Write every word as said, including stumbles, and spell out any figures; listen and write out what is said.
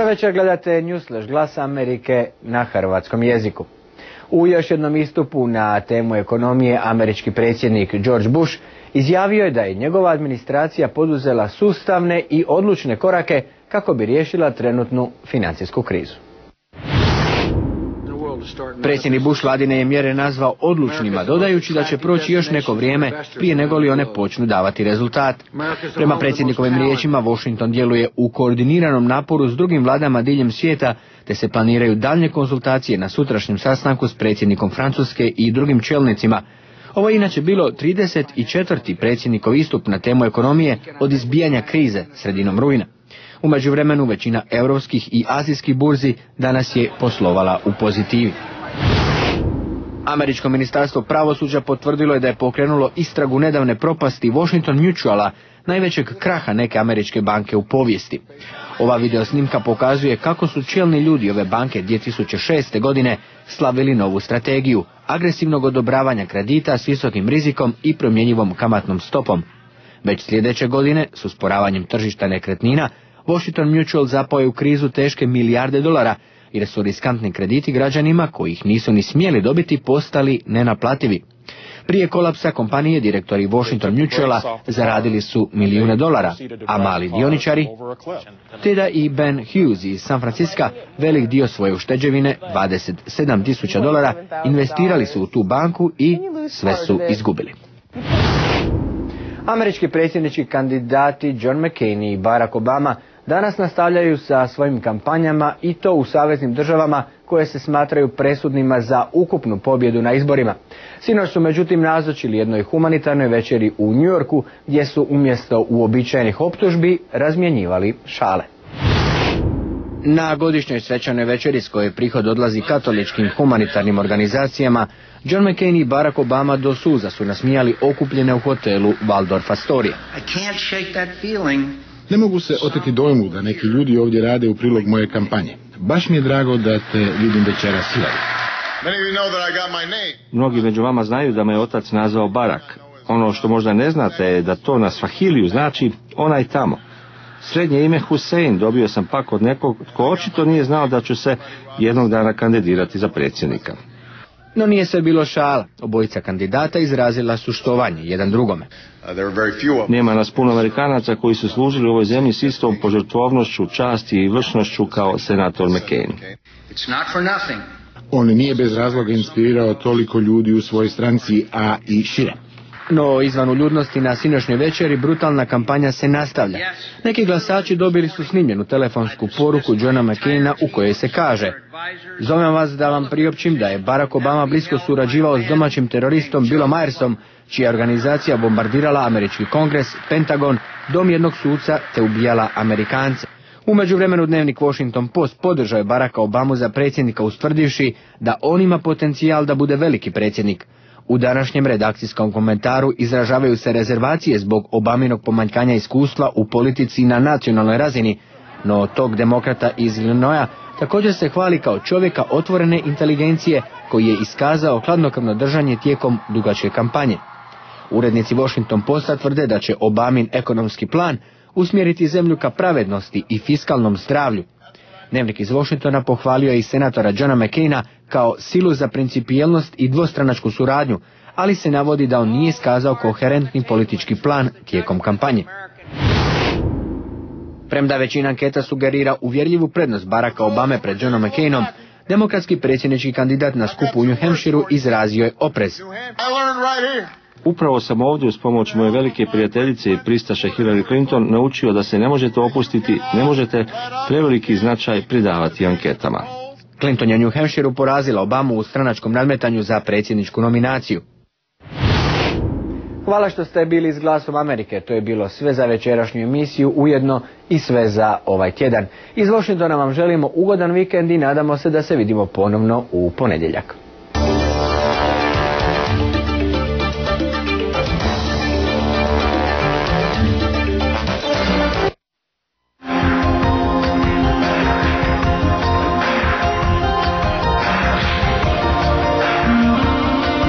večer gledate Newsflash, Glas Amerike na hrvatskom jeziku. U još jednom istupu na temu ekonomije američki predsjednik George Bush izjavio je da je njegova administracija poduzela sustavne i odlučne korake kako bi riješila trenutnu financijsku krizu. Predsjednik Bush vladine je mjere nazvao odlučnima, dodajući da će proći još neko vrijeme prije nego li one počnu davati rezultat. Prema predsjednikovim riječima, Washington djeluje u koordiniranom naporu s drugim vladama diljem svijeta, te se planiraju daljnje konzultacije na sutrašnjem sastanku s predsjednikom Francuske i drugim čelnicima. Ovo je inače bilo trideset četvrti predsjednikov istup na temu ekonomije od izbijanja krize sredinom rujna. U međuvremenu većina europskih i azijskih burzi danas je poslovala u pozitivi. Američko ministarstvo pravosuđa potvrdilo je da je pokrenulo istragu nedavne propasti Washington Mutuala, najvećeg kraha neke američke banke u povijesti. Ova videosnimka pokazuje kako su čelni ljudi ove banke dvije tisuće šeste. godine slavili novu strategiju agresivnog odobravanja kredita s visokim rizikom i promjenjivom kamatnom stopom. Već sljedeće godine, s usporavanjem tržišta nekretnina, Washington Mutual zapao je u krizu teške milijarde dolara, jer su riskantni krediti građanima, koji ih nisu ni smjeli dobiti, postali nenaplativi. Prije kolapsa kompanije direktori Washington Mutuala zaradili su milijune dolara, a mali dioničari, te da i Ben Hughes iz San Francisca velik dio svoje ušteđevine, dvadeset sedam tisuća dolara, investirali su u tu banku i sve su izgubili. Američki predsjednički kandidati John McCain i Barack Obama danas nastavljaju sa svojim kampanjama, i to u saveznim državama koje se smatraju presudnima za ukupnu pobjedu na izborima. Sinoć su međutim nazočili jednoj humanitarnoj večeri u New Yorku, gdje su umjesto uobičajenih optužbi razmjenjivali šale. Na godišnjoj svečanoj večeri s koje prihod odlazi katoličkim humanitarnim organizacijama, John McCain i Barack Obama do suza su nasmijali okupljene u hotelu Waldorf Astoria. Ne mogu se oteti dojmu da neki ljudi ovdje rade u prilog moje kampanje. Baš mi je drago da te vidim večeras svi. Mnogi među vama znaju da me otac nazvao Barak. Ono što možda ne znate je da to na svahiliju znači onaj tamo. Srednje ime Hussein dobio sam pak od nekog tko očito nije znao da ću se jednog dana kandidirati za predsjednika. No nije sve bilo šala. Obojica kandidata izrazila su štovanje jedan drugome. Nema nas puno Amerikanaca koji su služili u ovoj zemlji s istom požrtvovnošću, časti i vršnošću kao senator McCain. On nije bez razloga inspirirao toliko ljudi u svojoj stranci, a i šire. No, izvan uljudnosti na sinoćnjoj večeri, brutalna kampanja se nastavlja. Neki glasači dobili su snimljenu telefonsku poruku Johna McCaina u kojoj se kaže: "Zovem vas da vam priopćim da je Barack Obama blisko surađivao s domaćim teroristom Billom Myersom, čija organizacija bombardirala američki kongres, Pentagon, dom jednog suca te ubijala Amerikance." U međuvremenu dnevnik Washington Post podržao je Baracka Obamu za predsjednika, ustvrdivši da on ima potencijal da bude veliki predsjednik. U današnjem redakcijskom komentaru izražavaju se rezervacije zbog Obaminog pomanjkanja iskustva u politici na nacionalnoj razini, no tog demokrata iz Illinoisa također se hvali kao čovjeka otvorene inteligencije koji je iskazao hladnokrvno držanje tijekom dugačke kampanje. Urednici Washington Posta tvrde da će Obamin ekonomski plan usmjeriti zemlju ka pravednosti i fiskalnom zdravlju. Dnevnik iz Washingtona pohvalio je i senatora Johna McCaina kao silu za principijelnost i dvostranačku suradnju, ali se navodi da on nije iskazao koherentni politički plan tijekom kampanje. Premda većina anketa sugerira uvjerljivu prednost Baracka Obame pred Johnom McCainom, demokratski predsjednički kandidat na skupu u New Hampshireu izrazio je oprez. Upravo sam ovdje uz pomoć moje velike prijateljice i pristaše Hillary Clinton naučio da se ne možete opustiti, ne možete preveliki značaj pridavati anketama. Clinton je u New Hampshireu porazila Obamu u stranačkom nadmetanju za predsjedničku nominaciju. Hvala što ste bili s Glasom Amerike. To je bilo sve za večerašnju emisiju, ujedno i sve za ovaj tjedan. Iz Washingtona vam želimo ugodan vikend i nadamo se da se vidimo ponovno u ponedjeljak.